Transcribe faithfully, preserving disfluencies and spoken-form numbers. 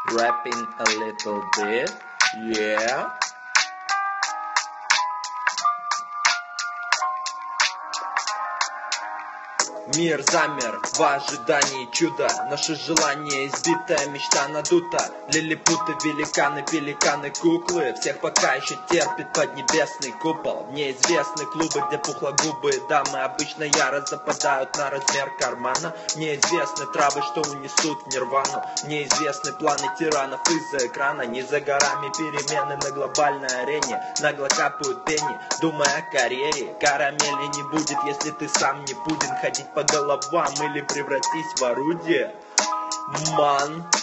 rapping a little bit, yeah. Мир замер в ожидании чуда. Наше желание избитая, мечта надута. Лилипуты, великаны, пеликаны, куклы. Всех пока еще терпит поднебесный купол. Неизвестны клубы, где пухлогубые дамы обычно яро западают на размер кармана. Неизвестны травы, что унесут в нирвану. Неизвестны планы тиранов из-за экрана. Не за горами перемены на глобальной арене. Нагло капают пени, думая о карьере. Карамели не будет, если ты сам не Путин. Ходить по головам или превратись в орудие. Ман,